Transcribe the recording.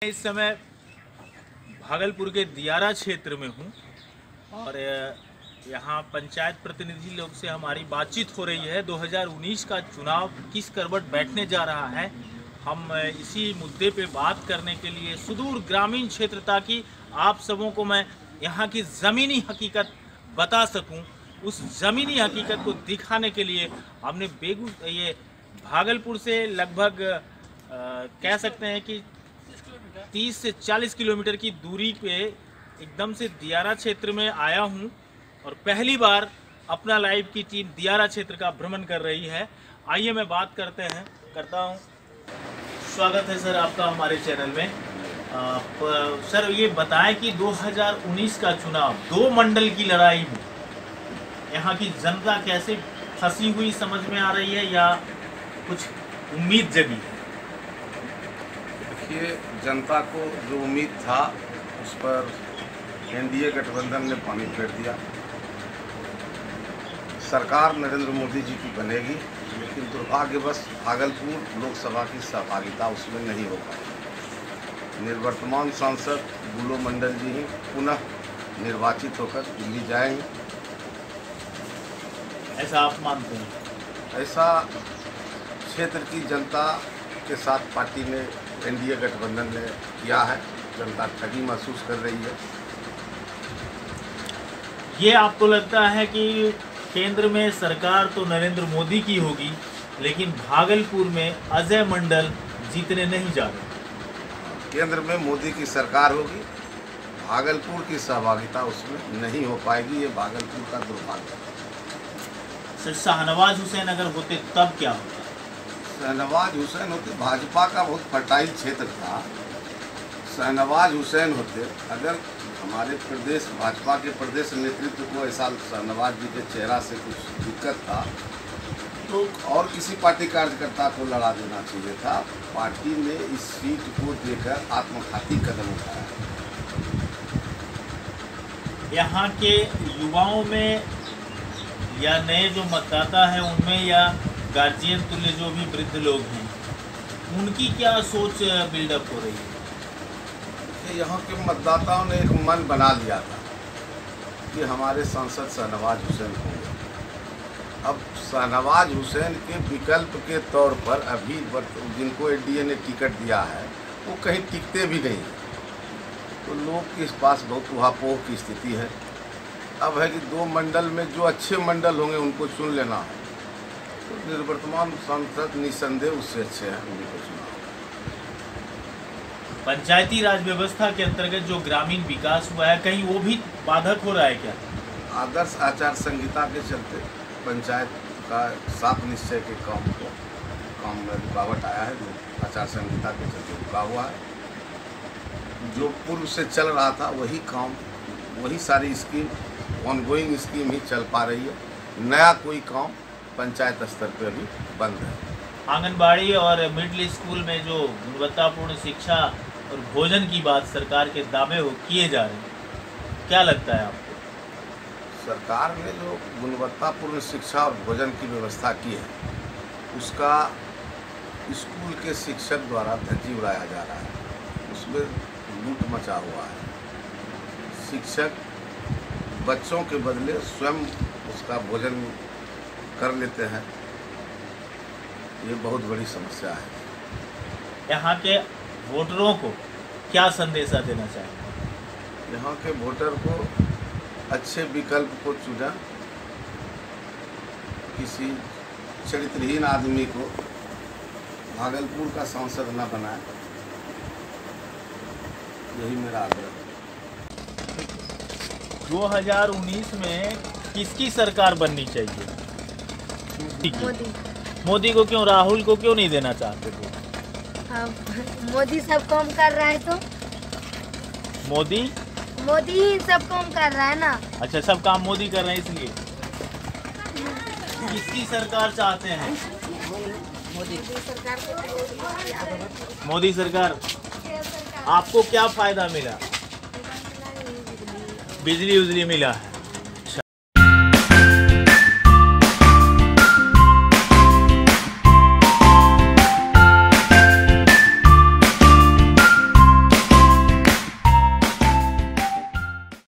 इस समय भागलपुर के दियारा क्षेत्र में हूँ और यहाँ पंचायत प्रतिनिधि लोग से हमारी बातचीत हो रही है। 2019 का चुनाव किस करवट बैठने जा रहा है, हम इसी मुद्दे पे बात करने के लिए सुदूर ग्रामीण क्षेत्र, ताकि आप सबों को मैं यहाँ की ज़मीनी हकीकत बता सकूँ, उस ज़मीनी हकीकत को दिखाने के लिए हमने ये भागलपुर से लगभग कह सकते हैं कि 30 से 40 किलोमीटर की दूरी पे एकदम से दियारा क्षेत्र में आया हूँ और पहली बार अपना लाइव की टीम दियारा क्षेत्र का भ्रमण कर रही है। आइए मैं बात करता हूँ। स्वागत है सर आपका हमारे चैनल में। सर ये बताएं कि 2019 का चुनाव 2 मंडल की लड़ाई में यहाँ की जनता कैसे फंसी हुई समझ में आ रही है या कुछ उम्मीद जगी है? देखिए, जनता को जो उम्मीद था उस पर एनडीए गठबंधन ने पानी फेर दिया। सरकार नरेंद्र मोदी जी की बनेगी, लेकिन दुर्भाग्यवश भागलपुर लोकसभा की सहभागिता उसमें नहीं हो पाई। निवर्तमान सांसद बुलो मंडल जी ही पुनः निर्वाचित होकर दिल्ली जाएंगे, ऐसा आप मानते हैं? ऐसा क्षेत्र की जनता के साथ पार्टी ने, एनडीए गठबंधन ने किया है। जनता ठगी महसूस कर रही है। ये आपको लगता है कि केंद्र में सरकार तो नरेंद्र मोदी की होगी, लेकिन भागलपुर में अजय मंडल जीतने नहीं जा रहे? केंद्र में मोदी की सरकार होगी, भागलपुर की सहभागिता उसमें नहीं हो पाएगी। ये भागलपुर का दुर्भाग्य है। सर शाहनवाज हुसैन अगर होते तब क्या होता? शाहनवाज हुसैन होते, भाजपा का बहुत फर्टाइल क्षेत्र था। शाहनवाज हुसैन होते, अगर हमारे प्रदेश भाजपा के प्रदेश नेतृत्व को ऐसा शाहनवाज जी के चेहरा से कुछ दिक्कत था तो और किसी पार्टी कार्यकर्ता को लड़ा देना चाहिए था। पार्टी ने इस सीट को देकर आत्मघाती कदम उठाया। यहाँ के युवाओं में या नए जो मतदाता हैं उनमें या गार्जियन तुल्य जो भी वृद्ध लोग हैं, उनकी क्या सोच बिल्डअप हो रही है? यहाँ के मतदाताओं ने एक मन बना लिया था कि हमारे सांसद शाहनवाज हुसैन होंगे। अब शाहनवाज हुसैन के विकल्प के तौर पर अभी जिनको एनडीए ने टिकट दिया है वो कहीं टिकते भी नहीं, तो लोग के पास बहुत उहापोह की स्थिति है। अब है कि 2 मंडल में जो अच्छे मंडल होंगे उनको चुन लेना है, तो निवर्तमान सांसद निसंदेह उससे अच्छे हैं, उनको चुना। पंचायती राज व्यवस्था के अंतर्गत जो ग्रामीण विकास हुआ है, कहीं वो भी बाधक हो रहा है क्या? आदर्श आचार संहिता के चलते पंचायत का 7 निश्चय के काम में रुकावट आया है। जो आचार संहिता के चलते रुका हुआ है, जो पूर्व से चल रहा था वही काम, वही सारी स्कीम, ऑनगोइंग स्कीम ही चल पा रही है। नया कोई काम पंचायत स्तर पर भी बंद है। आंगनबाड़ी और मिडिल स्कूल में जो गुणवत्तापूर्ण शिक्षा और भोजन की बात सरकार के दावे किए जा रहे हैं, क्या लगता है आपको? सरकार ने जो गुणवत्तापूर्ण शिक्षा और भोजन की व्यवस्था की है, उसका स्कूल के शिक्षक द्वारा धज्जी उड़ाया जा रहा है। उसमें लूट मचा हुआ है। शिक्षक बच्चों के बदले स्वयं उसका भोजन कर लेते हैं। ये बहुत बड़ी समस्या है। यहाँ के वोटरों को क्या संदेशा देना चाहिए? यहाँ के वोटर को अच्छे विकल्प को चुना, किसी चरित्रहीन आदमी को भागलपुर का सांसद न बनाए, यही मेरा आग्रह है। 2019 में किसकी सरकार बननी चाहिए? मोदी को क्यों? राहुल को क्यों नहीं देना चाहते थे? मोदी सब काम कर रहा है तो मोदी ही सब काम कर रहा है ना। अच्छा, सब काम मोदी कर रहे हैं, इसलिए किसकी सरकार चाहते हैं? मोदी सरकार। आपको क्या फायदा मिला? बिजली उजली मिला है?